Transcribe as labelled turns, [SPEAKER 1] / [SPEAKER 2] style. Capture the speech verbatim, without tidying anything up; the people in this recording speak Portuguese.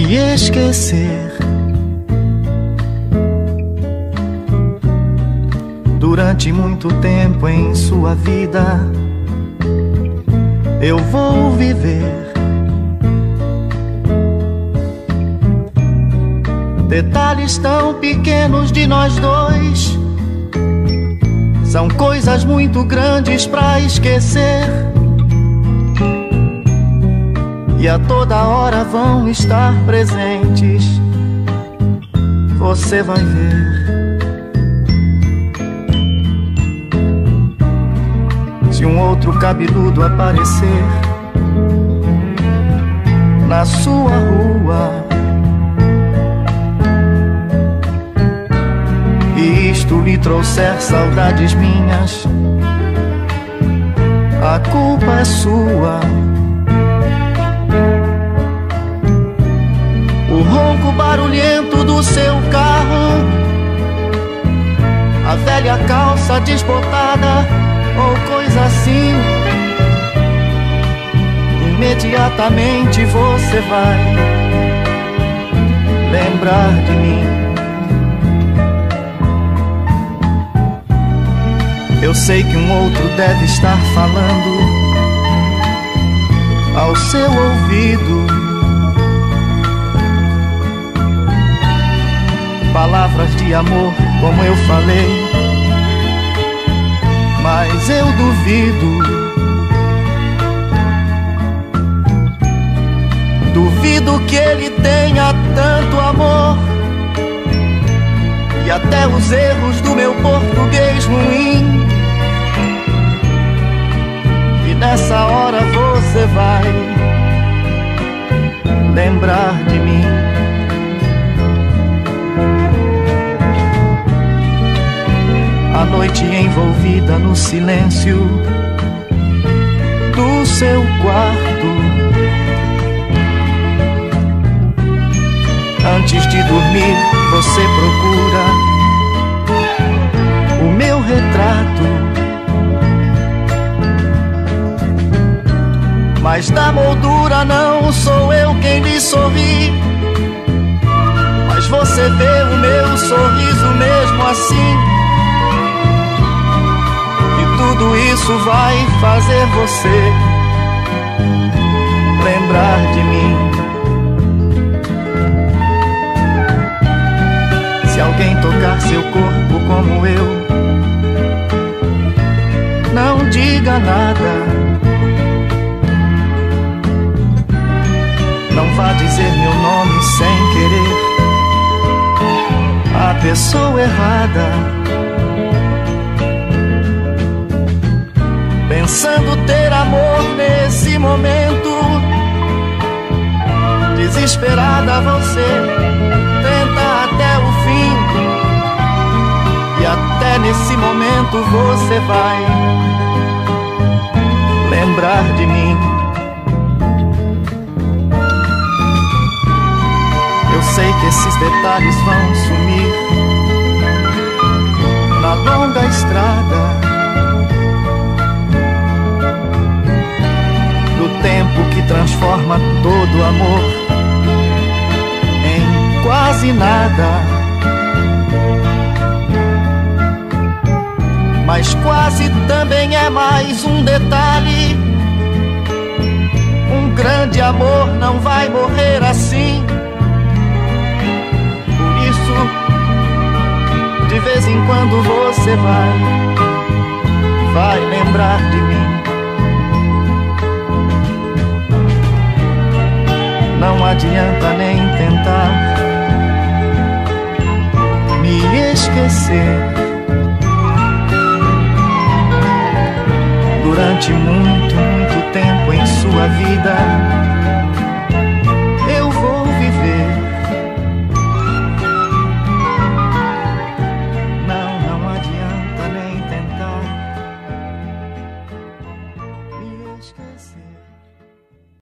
[SPEAKER 1] me esquecer. Durante muito tempo em sua vida eu vou viver detalhes tão pequenos de nós dois, são coisas muito grandes pra esquecer, e a toda hora vão estar presentes. Você vai ver. Se um outro cabeludo aparecer na sua rua e isto lhe trouxer saudades minhas, a culpa é sua. O ronco barulhento do seu carro, a velha calça desbotada ou coisa assim, imediatamente você vai lembrar de mim. Eu sei que um outro deve estar falando ao seu ouvido palavras de amor como eu falei, mas eu duvido. Duvido que ele tenha tanto amor, e até os erros do meu português ruim, e nessa hora você vai lembrar de mim. A noite envolvida no silêncio do seu quarto, antes de dormir você procura o meu retrato, mas da moldura não sou eu quem lhe sorri, mas você vê o meu sorriso mesmo assim. Tudo isso vai fazer você lembrar de mim. Se alguém tocar seu corpo como eu, não diga nada, não vá dizer meu nome sem querer a pessoa errada. Pensando ter amor nesse momento, desesperada você tenta até o fim, e até nesse momento você vai lembrar de mim. Eu sei que esses detalhes vão sumir na longa estrada, tempo que transforma todo amor em quase nada. Mas quase também é mais um detalhe. Um grande amor não vai morrer assim. Por isso, de vez em quando você vai, vai lembrar de mim. Não adianta nem tentar me esquecer. Durante muito, muito tempo em sua vida